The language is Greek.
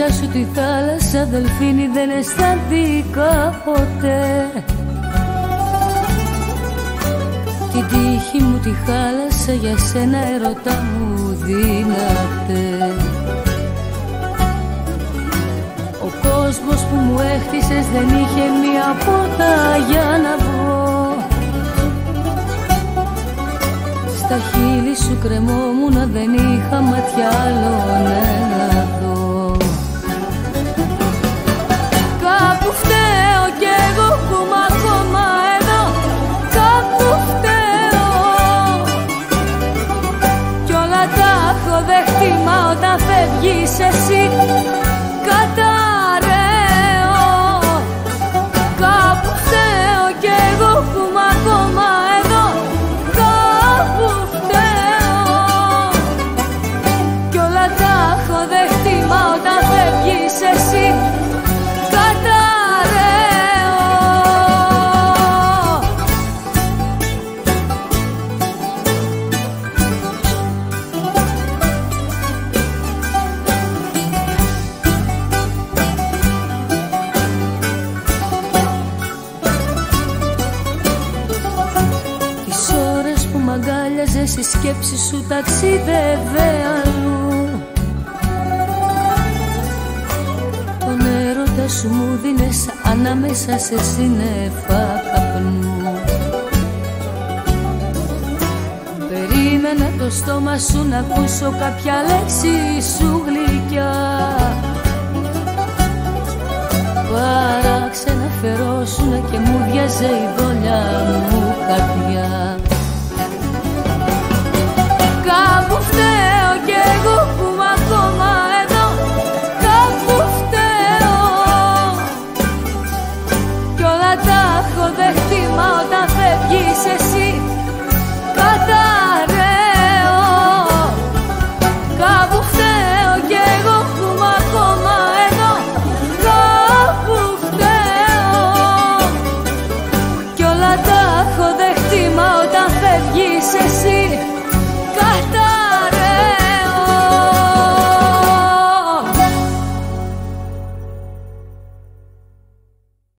Μέσα σου τη θάλασσα, δελφίνι, δεν αισθάνθηκα ποτέ. Την τύχη μου τη χάλασα, για σένα ερωτά μου δύναται. Ο κόσμος που μου έχτισες δεν είχε μία πόρτα για να βγω. Στα χείλη σου κρεμόμουνα, δεν είχα μάτια άλλον να δω. Κάπου φταίω κι εγώ που είμαι ακόμα εδώ. Κάπου φταίω κι όλα τα έχω δεχτεί, μα όταν φεύγεις εσύ καταραίω. Κάπου φταίω κι εγώ που είμαι ακόμα εδώ. Κάπου φταίω κι όλα τα έχω δεχτεί, μα όταν φεύγεις εσύ καταραίω. Η σκέψη σου ταξίδευε αλλού. Τον έρωτα σου μου δίνες ανάμεσα σε σύννεφα καπνού. Περίμενα το στόμα σου να ακούσω κάποια λέξη σου γλυκιά. Παράξενα φερόσουνα και μου βιάζε η δόλια μου καρδιά.